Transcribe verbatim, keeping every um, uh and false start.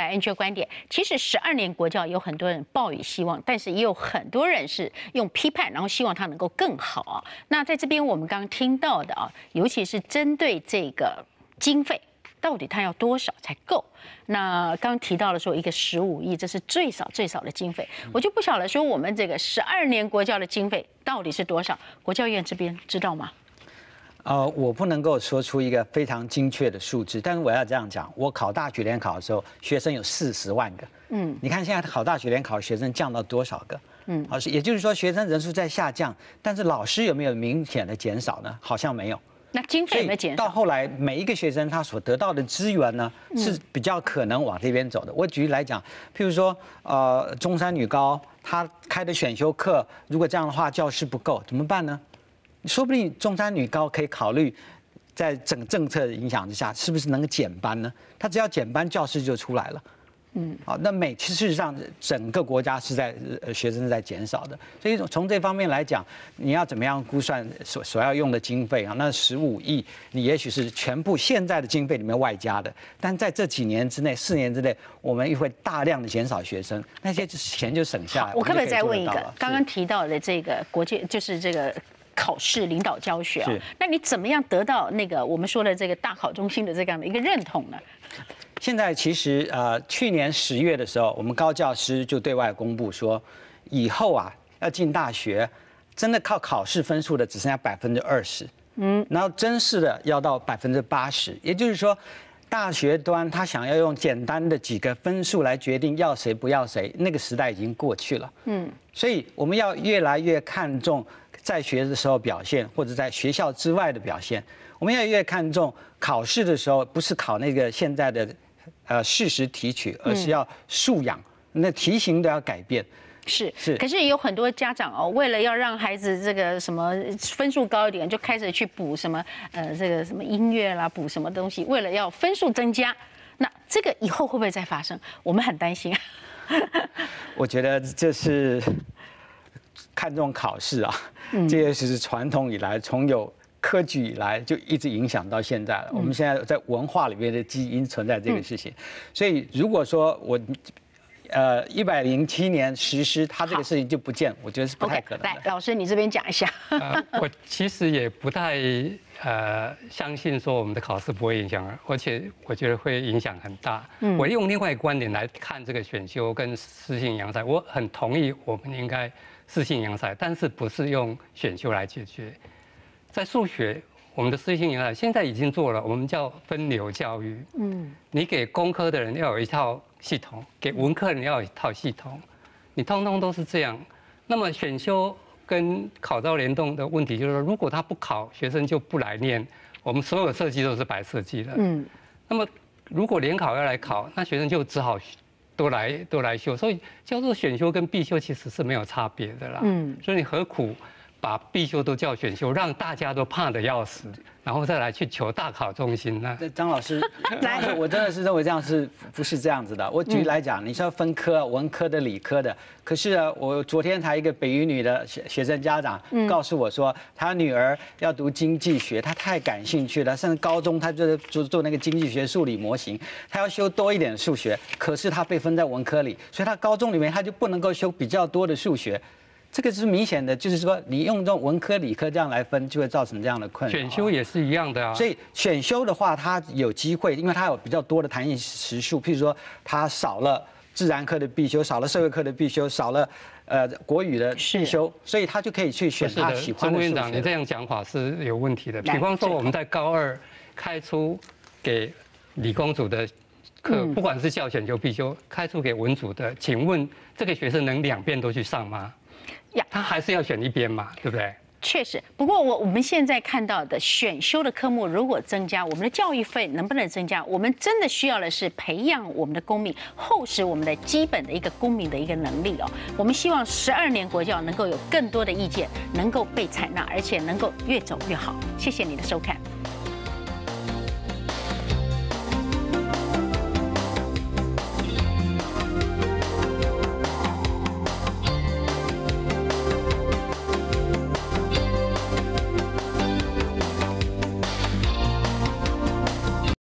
N G 观点，其实十二年国教有很多人抱以希望，但是也有很多人是用批判，然后希望它能够更好啊。那在这边我们刚刚听到的啊，尤其是针对这个经费。 到底它要多少才够？那刚提到了说一个十五亿，这是最少最少的经费，我就不晓得说我们这个十二年国教的经费到底是多少？国教院这边知道吗？ 呃，我不能够说出一个非常精确的数字，但是我要这样讲：我考大学联考的时候，学生有四十万个。嗯，你看现在考大学联考的学生降到多少个？嗯，好，也就是说学生人数在下降，但是老师有没有明显的减少呢？好像没有。 那经费有没有减少？ 到后来，每一个学生他所得到的资源呢，是比较可能往这边走的。我举例来讲，譬如说，呃，中山女高他开的选修课，如果这样的话，教室不够怎么办呢？说不定中山女高可以考虑，在整个政策的影响之下，是不是能够减班呢？他只要减班，教室就出来了。 嗯，好，那每事实上整个国家是在呃学生是在减少的，所以从这方面来讲，你要怎么样估算所所要用的经费啊？那十五亿，你也许是全部现在的经费里面外加的，但在这几年之内，四年之内，我们会大量的减少学生，那些钱就省下来。 我可不可以再问一个？刚刚提到的这个国际，就是这个。 考试领导教学啊，那你怎么样得到那个我们说的这个大考中心的这样的一个认同呢？ 现在其实呃，去年十月的时候，我们高教师就对外公布说，以后啊要进大学，真的靠考试分数的只剩下百分之二十，嗯，然后真试的要到百分之八十，也就是说，大学端他想要用简单的几个分数来决定要谁不要谁，那个时代已经过去了，嗯，所以我们要越来越看重。 在学的时候表现，或者在学校之外的表现，我们要越看重考试的时候，不是考那个现在的呃事实提取，而是要素养，那题型都要改变。 是是，可是也有很多家长哦，为了要让孩子这个什么分数高一点，就开始去补什么呃这个什么音乐啦，补什么东西，为了要分数增加。那这个以后会不会再发生？我们很担心。 我觉得这是。 看重考试啊，这也是传统以来，从有科举以来就一直影响到现在了。我们现在在文化里面的基因存在这个事情，所以如果说我，呃，一百零七年实施，它这个事情就不见，我觉得是不太可能的。 来，老师你这边讲一下。 呃、我其实也不太呃相信说我们的考试不会影响，而且我觉得会影响很大。嗯，我用另外一个观点来看这个选修跟适性扬才，我很同意我们应该。 适性扬才，但是不是用选修来解决？在数学，我们的适性扬才现在已经做了，我们叫分流教育。嗯，你给工科的人要有一套系统，给文科人要有一套系统，你通通都是这样。那么选修跟考招联动的问题就是说，如果他不考，学生就不来念，我们所有设计都是白设计的。嗯，那么如果联考要来考，那学生就只好。 都来都来修，所以叫做选修跟必修其实是没有差别的啦。嗯，所以你何苦把必修都叫选修，让大家都怕得要死，然后再来去求大考中心呢？ 张老师，张老师，我真的是认为这样是不是这样子的？我举例来讲，你说分科，文科的、理科的，可是呢，我昨天才一个北一女的学学生家长告诉我说，他女儿要读经济学，他太感兴趣了，甚至高中他就是做做那个经济学数理模型，他要修多一点数学，可是他被分在文科里，所以他高中里面他就不能够修比较多的数学。 这个是明显的，就是说你用这种文科、理科这样来分，就会造成这样的困扰。 选修也是一样的啊。 所以选修的话，它有机会，因为它有比较多的弹性时数，譬如说它少了自然科的必修，少了社会科的必修，少了呃国语的必修，所以他就可以去选他喜欢的。 钟院长，你这样讲法是有问题的。比方说我们在高二开出给理工组的课，不管是教选修、必修，开出给文组的，请问这个学生能两边都去上吗？ 呀， 他还是要选一边嘛，对不对？ 确实，不过我我们现在看到的选修的科目如果增加，我们的教育费能不能增加？我们真的需要的是培养我们的公民，厚实我们的基本的一个公民的一个能力哦。我们希望十二年国教能够有更多的意见能够被采纳，而且能够越走越好。谢谢你的收看。